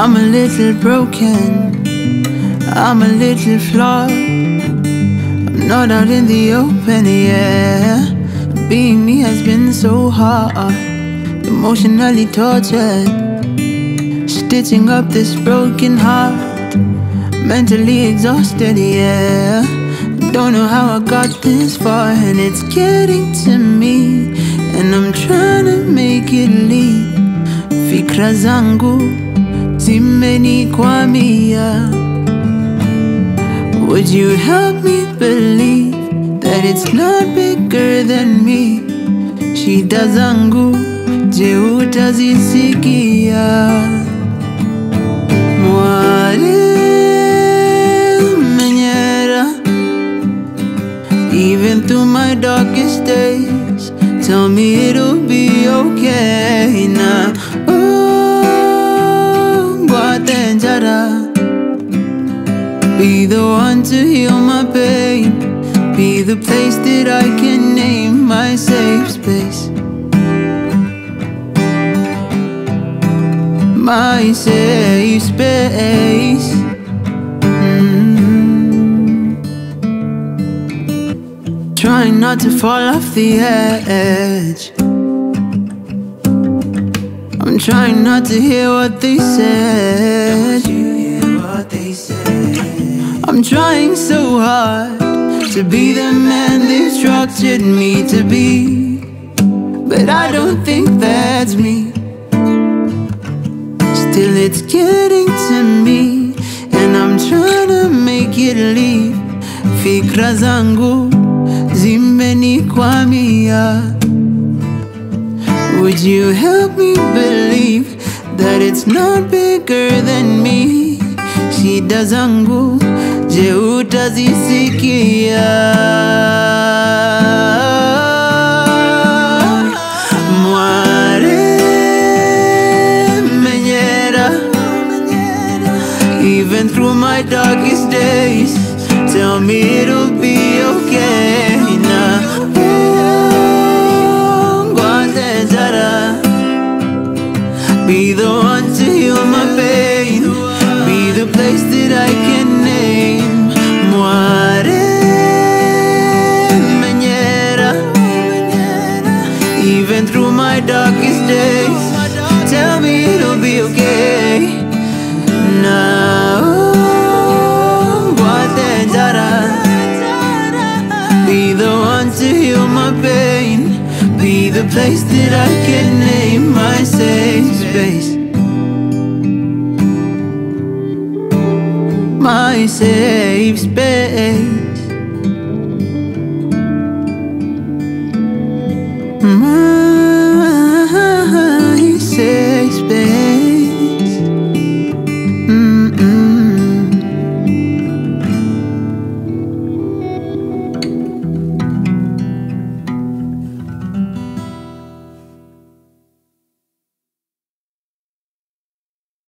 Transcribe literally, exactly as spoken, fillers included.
I'm a little broken, I'm a little flawed. I'm not out in the open, yeah. Being me has been so hard, emotionally tortured, stitching up this broken heart, mentally exhausted, yeah. Don't know how I got this far, and it's getting to me, and I'm trying to make it leave. Fikra zangu zimenikwamia. Would you help me believe that it's not bigger than me? Shida zangu je utazisikia? Even through my darkest days, tell me it'll be okay now. Oh, Guatenjara, be the one to heal my pain, be the place that I can name my safe space, my safe space. Trying not to fall off the edge, I'm trying not to hear what they said. I'm trying so hard to be the man they've structured me to be, but I don't think that's me. Still it's getting to me, and I'm trying to make it leave. Fikra zangu zimenikwamia. Would you help me believe that it's not bigger than me? Shida zangu je utazisikia? Mware menyera. Even through my darkest days, tell me it'll be okay. Be the one to heal my pain, be the place that I can name. Mware menyera. Even through my darkest days, tell me it'll be okay. Now, Guatenjara, be the one to heal my pain, be the place that I can name my safe space, my safe space.